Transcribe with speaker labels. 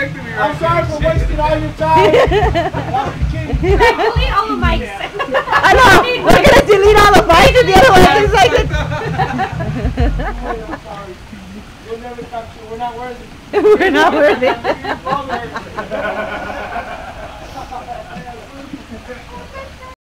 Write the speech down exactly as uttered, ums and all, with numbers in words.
Speaker 1: expecting me right
Speaker 2: I'm sorry for wasting all your time.
Speaker 3: Delete all the mics.
Speaker 4: I know. We're gonna delete all the mics and the other ones. It's like
Speaker 2: I'm sorry. We'll never talk to you. We're not worthy.
Speaker 4: we're not worth it.